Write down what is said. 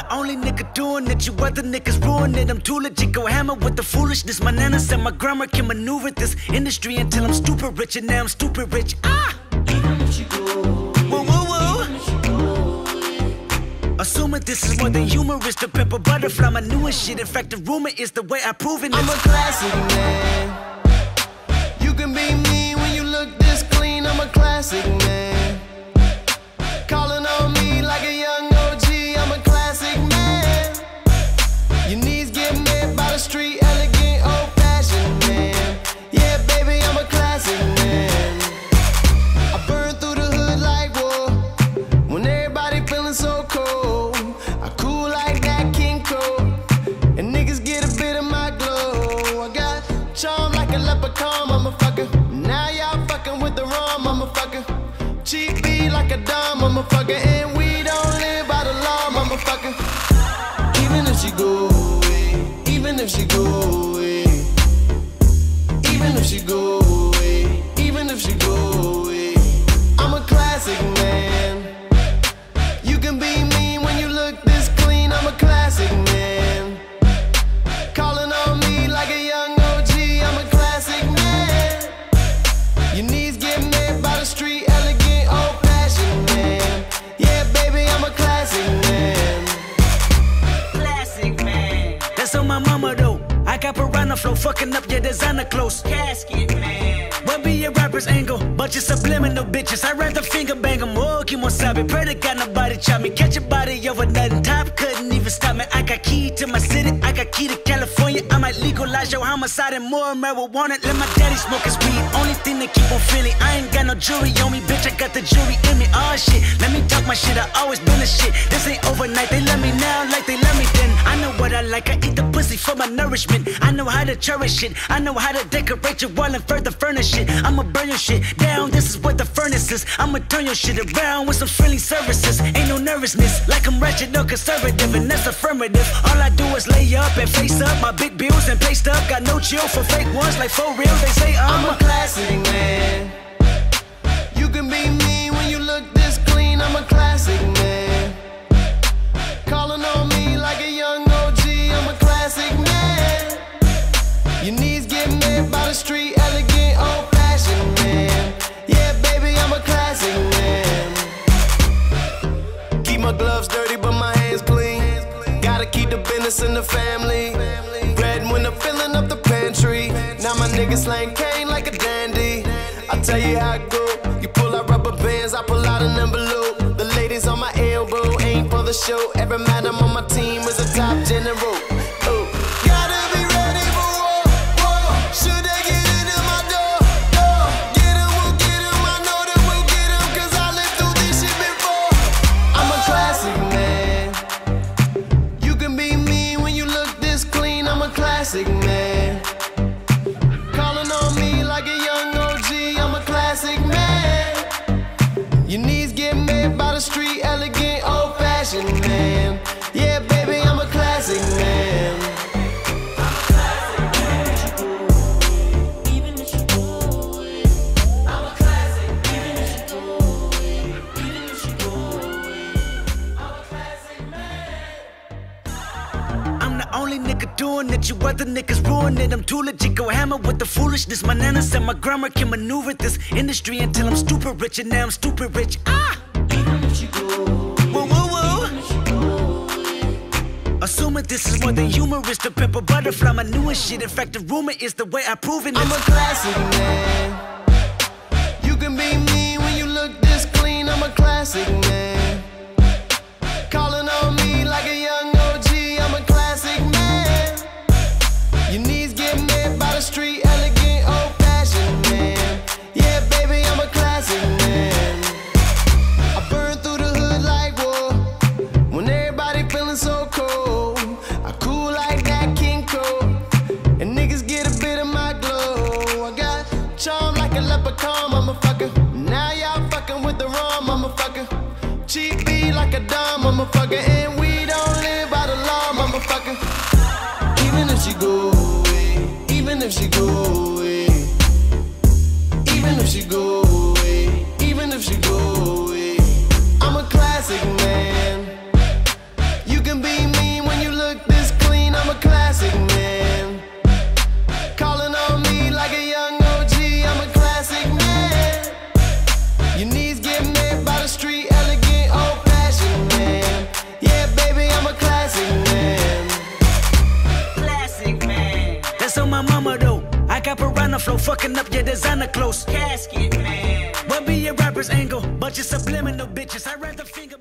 only nigga doing it, you other niggas ruin it. I'm too legit, go hammer with the foolishness. My nana said my grandma can maneuver this industry until I'm stupid rich, and now I'm stupid rich. Even if she go, whoa, whoa, whoa. Assuming this is more than humorous, the pimple butterfly, my newest shit. In fact, the rumor is the way I prove it. I'm a classic man. You can be me when you look this clean. I'm a classic man. Calling on me like a young OG. I'm a classic man. Your knees get met by the street, elegant, old-fashioned man. Yeah, baby, I'm a classic man. I burn through the hood like war. When everybody feeling so cold, I cool like that King Cole. And niggas get a bit of my glow. I got charm like a leprechaun, motherfucker. Now y'all fucking with the wrong motherfucker. Cheap beat like a dumb motherfucker. And we don't live by the law, motherfucker. Even if she go away, even if she go away, even if she go away, even if she go away, I'm a classic man. You can be me when you look this clean. I'm a classic man. Calling on me like a young OG. I'm a classic man. Your knees get met by the street, elegant, old-fashioned man. Yeah, baby, I'm a classic man. Classic man. That's on my mama though. I got piranha flow, fucking up your designer clothes. Casket man. What be your rapper's angle? Bunch of subliminal bitches. I'd rather finger bang them. Oh, kimosabe. Pray to God nobody chop me. Catch a body over nothing. Top couldn't even stop me. I got key to my city. I got key to California. I might legalize your homicide and more marijuana. Let my daddy smoke his weed. Only thing that keep on feeling. I ain't got no jury on me, bitch. I got the jury in me. Oh shit. Let me talk my shit. I always been a shit. This ain't overnight. They love me now like they love me then. I know what I like. I eat the pussy for my nourishment. I know how to cherish it. I know how to decorate your wall and further furnish it. I'ma burn your shit down. This is what the furnace is. I'ma turn your shit around with some friendly services. Ain't no nervousness. Like I'm wretched or conservative, and that's affirmative. All I do is lay up and face up my big bills and paste up. Got no chill for fake ones like for real. They say I'm a classic man. You can be me when you look this clean. I'm a classic man. Calling on me like a young OG. I'm a classic man. Your knees get met by the street, elegant, old-fashioned man. Yeah, baby, I'm a classic man. Keep my gloves dirty, but my hands clean. Gotta keep the business in the family. Bread when I'm filling up the pantry. Now my niggas slang cane like a dandy. I tell you how it go. You pull out rubber bands, I pull out an envelope. The ladies on my elbow ain't for the show. Every madam on my team is a top general. Oh, gotta be ready for war. War. Should they get into my door? Door. Get 'em, we'll get 'em. I know that we'll get 'em, 'cause I lived through this shit before. I'm a classic man. You can be me when you look this clean. I'm a classic man. Calling on me like a young OG. I'm a classic man. Your knees get met by the street, elegant, old-fashioned man. Yeah, baby, I'm a classic man. only nigga doing it, you other niggas ruin it. I'm too legit, go hammer with the foolishness. My nana said my grandma can maneuver this industry until I'm stupid rich, and now I'm stupid rich. Even if she go, whoa, whoa, whoa. Assuming this is more than humorous, the pimple butterfly, my newest shit. In fact, the rumor is the way I prove it. I'm a classic man. You can be me when you look this clean. I'm a classic man. Calling on me like a young OG. I'm a classic man. Your knees get met by the street, elegant, old-fashioned man. Yeah, baby, I'm a classic man. I burn through the hood like war. When everybody feeling so cold, I cool like that King Cole. And niggas get a bit of my glow. I got charm like a leprechaun, motherfucker. Now y'all fucking with the wrong motherfucker. Cheap beat like a dumb motherfucker. And we don't live by the law, motherfucker. Even if she go away, even if she go away, even if she go away, even if she go away, I'm a classic man. You can be got piranha flow, fucking up your designer clothes. Casket man. What be your rapper's angle? Bunch of subliminal bitches. I rather finger.